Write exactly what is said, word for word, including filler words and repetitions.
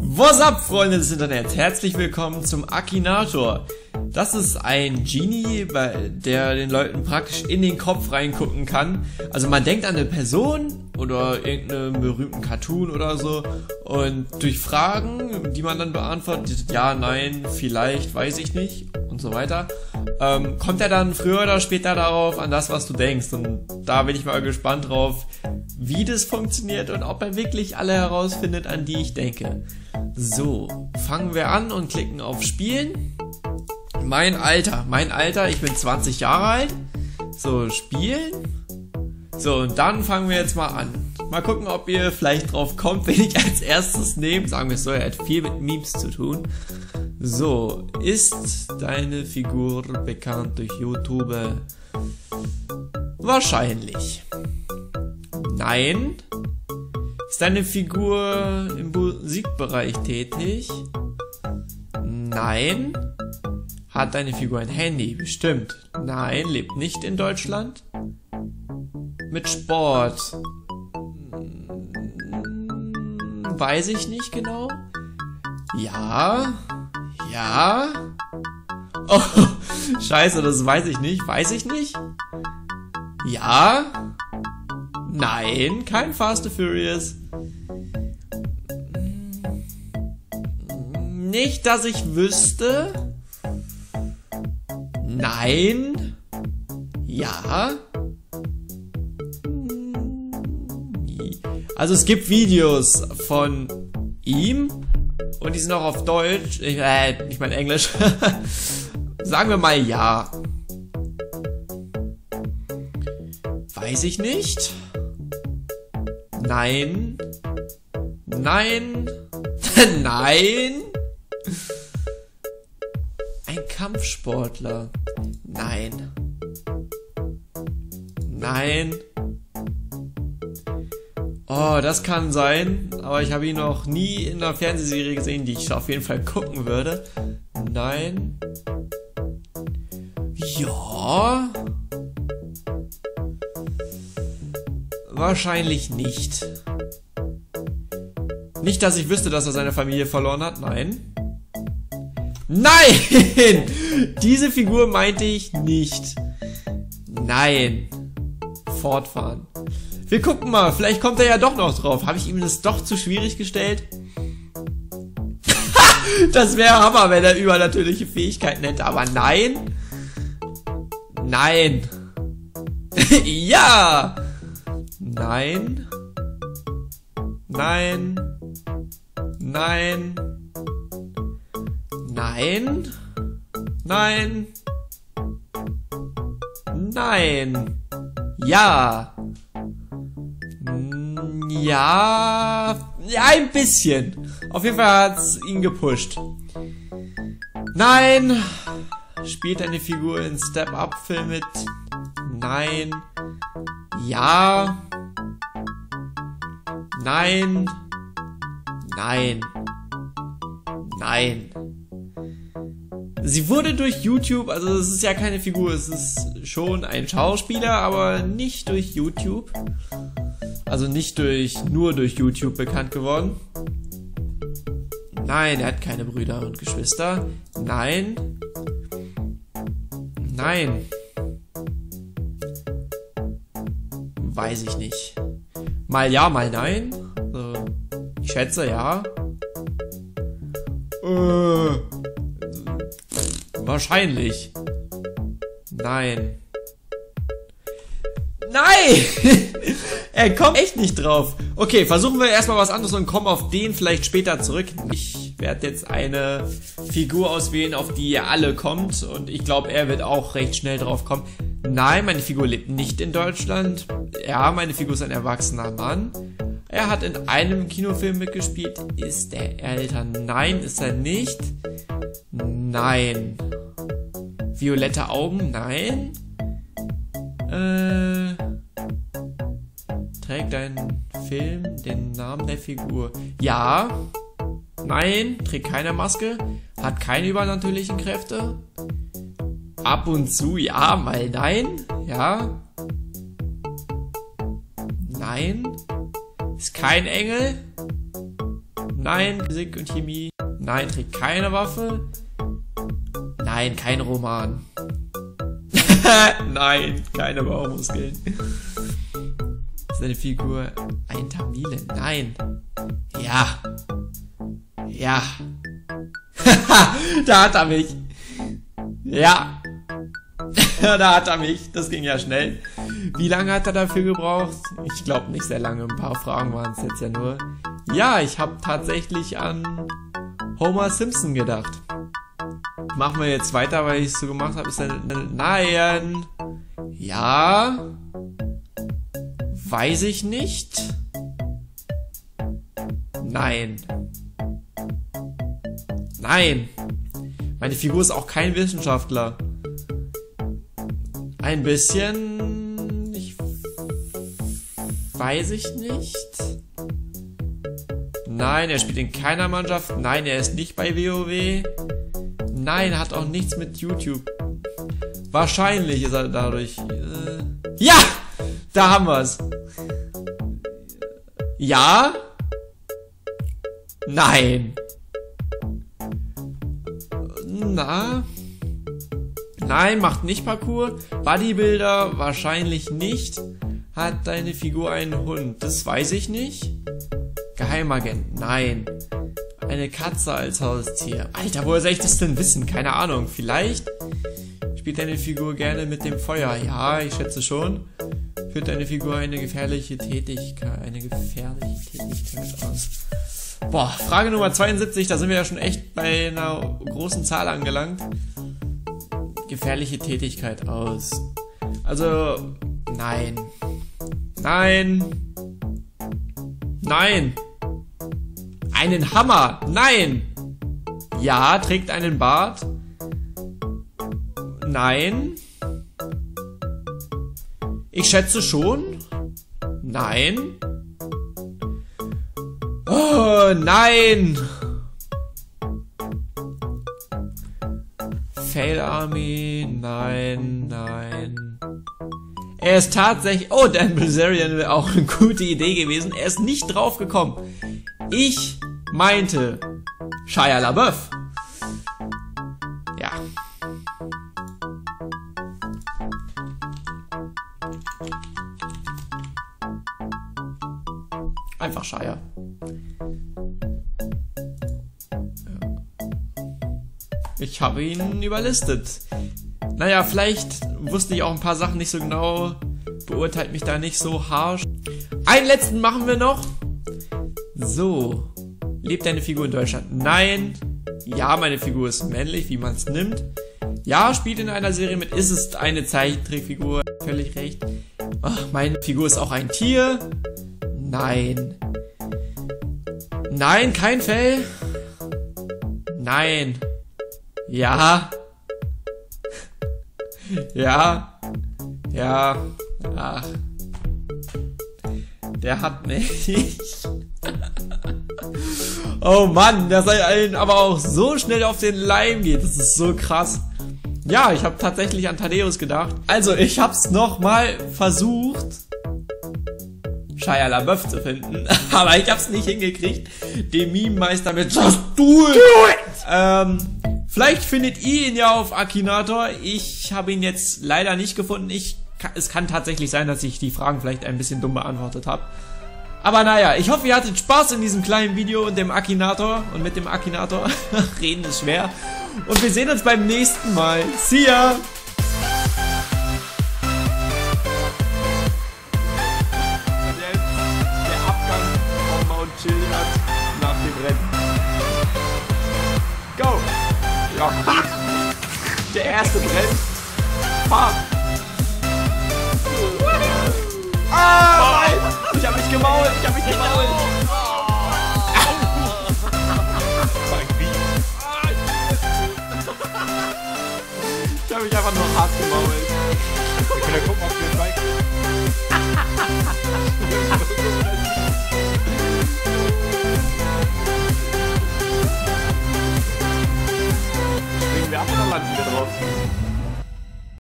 What's up, Freunde des Internets? Herzlich willkommen zum Akinator. Das ist ein Genie, der den Leuten praktisch in den Kopf reingucken kann. Also man denkt an eine Person oder irgendeinen berühmten Cartoon oder so und durch Fragen, die man dann beantwortet, ja, nein, vielleicht, weiß ich nicht und so weiter, ähm, kommt er dann früher oder später darauf an das, was du denkst. Und da bin ich mal gespannt drauf, wie das funktioniert und ob er wirklich alle herausfindet, an die ich denke. So, fangen wir an und klicken auf Spielen. Mein Alter, mein Alter, ich bin zwanzig Jahre alt. So, spielen. So, und dann fangen wir jetzt mal an. Mal gucken, ob ihr vielleicht drauf kommt, wen ich als erstes nehme. Sagen wir es so, er hat viel mit Memes zu tun. So, ist deine Figur bekannt durch YouTube? Wahrscheinlich. Nein. Ist deine Figur im Musikbereich tätig? Nein. Hat deine Figur ein Handy? Bestimmt. Nein, lebt nicht in Deutschland. Mit Sport? Weiß ich nicht genau. Ja. Ja. Oh, scheiße, das weiß ich nicht. Weiß ich nicht. Ja. Nein, kein Fast and Furious. Nicht, dass ich wüsste. Nein. Ja. Also es gibt Videos von ihm und die sind auch auf Deutsch. Ich, äh, nicht mal Englisch. Sagen wir mal ja. Weiß ich nicht. Nein. Nein. Nein. Ein Kampfsportler. Nein. Nein. Oh, das kann sein, aber ich habe ihn noch nie in einer Fernsehserie gesehen, die ich auf jeden Fall gucken würde. Nein. Ja. Wahrscheinlich nicht. Nicht, dass ich wüsste, dass er seine Familie verloren hat. Nein. Nein! Diese Figur meinte ich nicht. Nein. Fortfahren. Wir gucken mal, vielleicht kommt er ja doch noch drauf. Habe ich ihm das doch zu schwierig gestellt? Das wäre Hammer, wenn er übernatürliche Fähigkeiten hätte. Aber nein. Nein. Ja. Nein. Nein. Nein. Nein. Nein. Nein. Ja. Ja. Ja, ein bisschen. Auf jeden Fall hat es ihn gepusht. Nein. Spielt eine Figur in Step-Up-Film mit? Nein. Ja. Nein. Nein. Nein. Sie wurde durch YouTube, also es ist ja keine Figur, es ist schon ein Schauspieler, aber nicht durch YouTube. Also nicht durch, nur durch YouTube bekannt geworden. Nein, er hat keine Brüder und Geschwister. Nein. Nein. Weiß ich nicht. Mal ja, mal nein. So, ich schätze ja. Äh, wahrscheinlich. Nein. Nein! Er kommt echt nicht drauf. Okay, versuchen wir erstmal was anderes und kommen auf den vielleicht später zurück. Ich werde jetzt eine Figur auswählen, auf die ihr alle kommt. Und ich glaube, er wird auch recht schnell drauf kommen. Nein, meine Figur lebt nicht in Deutschland. Ja, meine Figur ist ein erwachsener Mann. Er hat in einem Kinofilm mitgespielt. Ist er älter? Nein, ist er nicht. Nein. Violette Augen? Nein. Äh, trägt ein Film den Namen der Figur? Ja. Nein, trägt keine Maske. Hat keine übernatürlichen Kräfte. Ab und zu ja, mal nein. Ja. Nein. Ist kein Engel. Nein. Physik und Chemie. Nein, trägt keine Waffe. Nein, kein Roman. Nein, keine Bauchmuskeln. Ist seine Figur ein Tamile? Nein. Ja. Ja. Da hat er mich. Ja. Da hat er mich. Das ging ja schnell. Wie lange hat er dafür gebraucht? Ich glaube nicht sehr lange. Ein paar Fragen waren es jetzt ja nur. Ja, ich habe tatsächlich an Homer Simpson gedacht. Machen wir jetzt weiter, weil ich es so gemacht habe. Ist dann, nein. Ja. Weiß ich nicht. Nein. Nein. Meine Figur ist auch kein Wissenschaftler. Ein bisschen... Ich... Weiß ich nicht. Nein, er spielt in keiner Mannschaft. Nein, er ist nicht bei WoW. Nein, er hat auch nichts mit YouTube. Wahrscheinlich ist er dadurch... Äh ja! Da haben wir es. Ja? Nein. Na? Nein, macht nicht Parkour. Bodybuilder wahrscheinlich nicht. Hat deine Figur einen Hund? Das weiß ich nicht. Geheimagent? Nein. Eine Katze als Haustier? Alter, woher soll ich das denn wissen? Keine Ahnung. Vielleicht spielt deine Figur gerne mit dem Feuer. Ja, ich schätze schon. Führt deine Figur eine gefährliche Tätigkeit, eine gefährliche Tätigkeit aus? Boah, Frage Nummer zweiundsiebzig, da sind wir ja schon echt bei einer großen Zahl angelangt. Gefährliche Tätigkeit aus. Also, nein. Nein. Nein. Einen Hammer. Nein. Ja, trägt einen Bart. Nein. Ich schätze schon. Nein. Oh, nein. Fail Army. Nein, nein. Er ist tatsächlich... Oh, Dan Bilzerian wäre auch eine gute Idee gewesen. Er ist nicht drauf gekommen. Ich meinte Shia LaBeouf. Ja. Einfach Shia. Ich habe ihn überlistet. Naja, vielleicht wusste ich auch ein paar Sachen nicht so genau. Beurteilt mich da nicht so harsch. Einen letzten machen wir noch. So. Lebt deine Figur in Deutschland? Nein. Ja, meine Figur ist männlich, wie man es nimmt. Ja, spielt in einer Serie mit. Ist es eine Zeichentrickfigur? Völlig recht. Ach, meine Figur ist auch ein Tier. Nein. Nein, kein Fell. Nein. Ja. Ja. Ja. Ach. Der hat mich. Oh Mann, dass er allen aber auch so schnell auf den Leim geht. Das ist so krass. Ja, ich habe tatsächlich an Thaddeus gedacht. Also, ich hab's nochmal versucht, Shia LaBeouf zu finden, aber ich hab's nicht hingekriegt. Den Meme-Meister mit Just do it! Do it! Ähm, vielleicht findet ihr ihn ja auf Akinator. Ich habe ihn jetzt leider nicht gefunden. Ich, es kann tatsächlich sein, dass ich die Fragen vielleicht ein bisschen dumm beantwortet habe. Aber naja, ich hoffe, ihr hattet Spaß in diesem kleinen Video und dem Akinator. Und mit dem Akinator reden ist schwer. Und wir sehen uns beim nächsten Mal. See ya! Der Abgang von Mount Chiliad nach dem Rennen. Go! Ja. Der erste brennt. Fahr! Ah, nein! Ich hab mich gemault! Ich hab mich gemault! Ich hab mich einfach nur hart gemault. Wir können ja gucken, ob wir